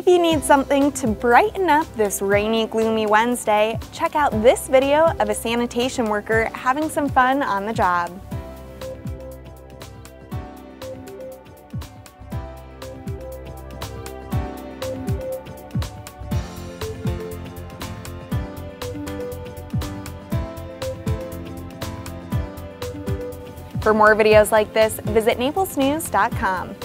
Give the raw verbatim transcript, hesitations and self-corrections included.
If you need something to brighten up this rainy, gloomy Wednesday, check out this video of a sanitation worker having some fun on the job. For more videos like this, visit Naples News dot com.